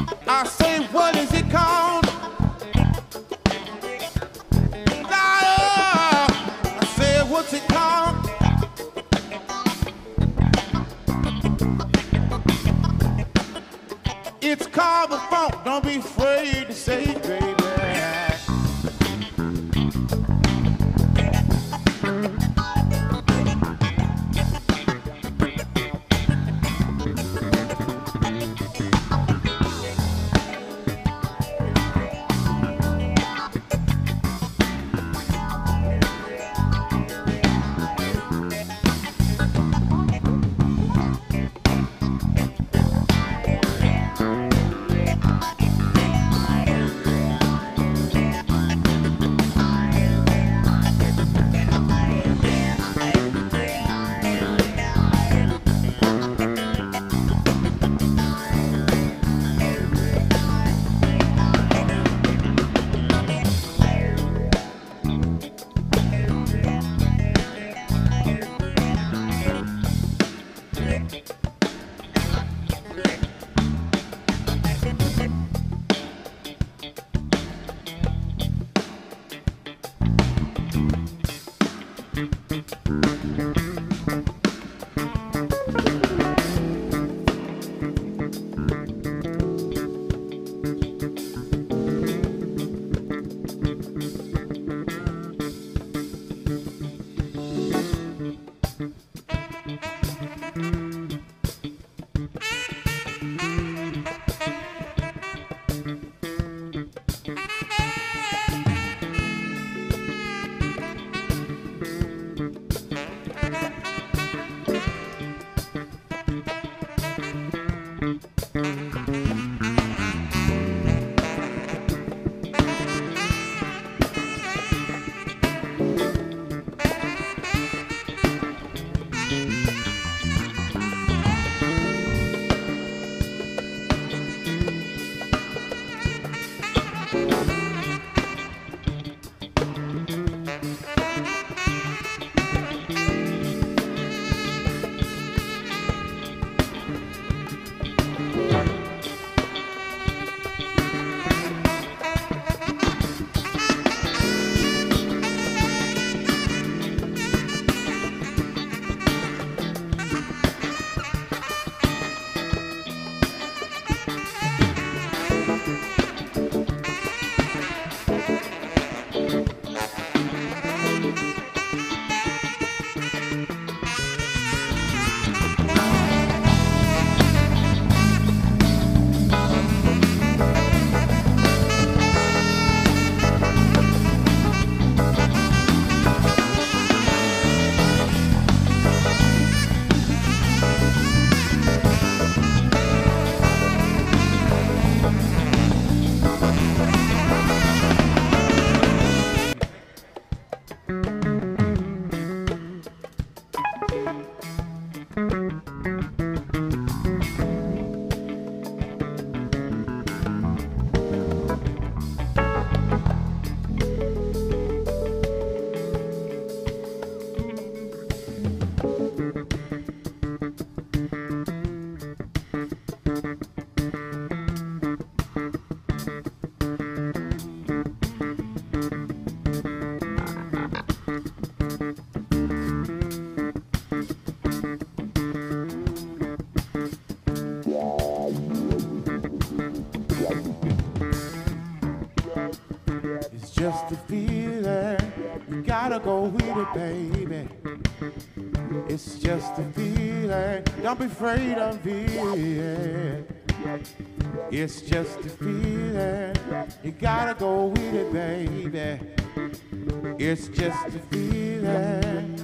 I say, what is it called? I said, what's it called? It's called the funk. Don't be afraid to say it, baby. Just a feeling, you gotta go with it, baby. It's just a feeling, don't be afraid of it. It's just a feeling, you gotta go with it, baby. It's just a feeling.